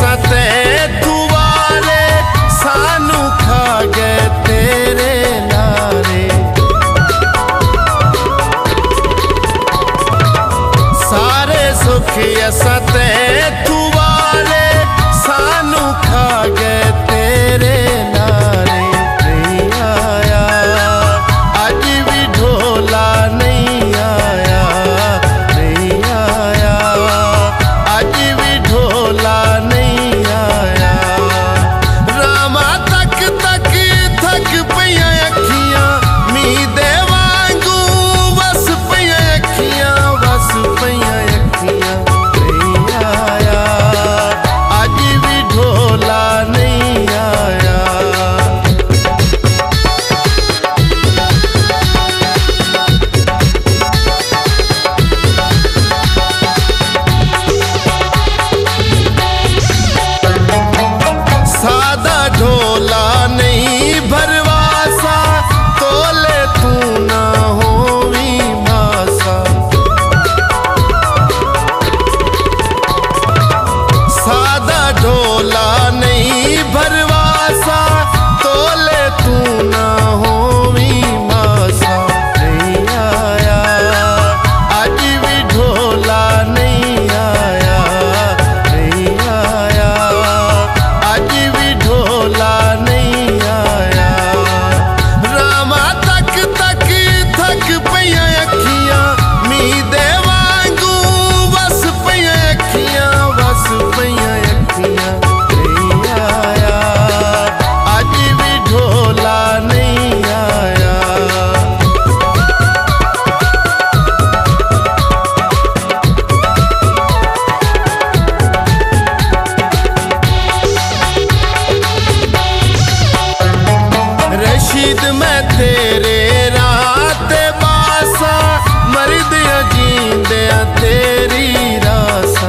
सते दुआरे सानू खा गए तेरे लारे। सारे सुख सते दुआरे सानू खा गए तेरे लारे। नहीं आया अज भी ढोला नहीं आया, नहीं आया अज भी ढोला नहीं आया। रामा तक तक थक पईयां अखियां मीं दे वांगू वस पईयां अखियां, वस पईयां अखियां। नहीं आया अज भी ढोला नहीं आया। सादा ढोला नहीं भरवासा, तोले तू ना होवी मासा। सादा ढोला नहीं भरवासा, तोले तू ना होवी मासा। नहीं आया अज भी ढोला नहीं आया, नहीं आया अज भी ढोला नहीं आया। रामा तक तक थक पईयां अखियां मीं दे वांगू वस पईयां अखियां, वस पईयां अखियां। नहीं आया अज भी ढोला नहीं आया। रशीद मैं तेरे रात बासा, मरदियां जींदियां तेरी रासा।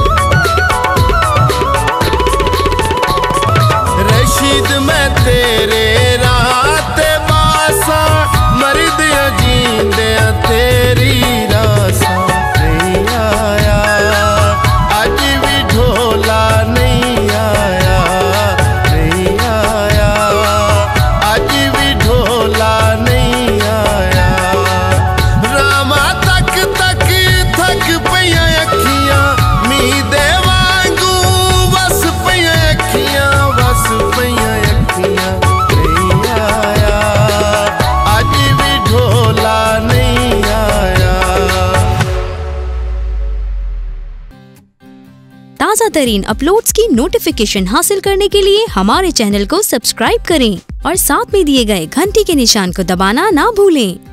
रशीद मैं तेरे रात बासा, मरदियां जींदियां तेरी रासा। नहीं आया अज भी ढोला नहीं आया, नहीं आया अज भी ढोला नहीं आया। रामा तक तक थक पईयां अखियां मीं दे वांगू वस पईयां अखियां, वस पईयां अखियां। नहीं आया अज भी ढोला नहीं आया। ताज़ा तरीन अपलोड्स की नोटिफिकेशन हासिल करने के लिए हमारे चैनल को सब्सक्राइब करें और साथ में दिए गए घंटी के निशान को दबाना ना भूलें।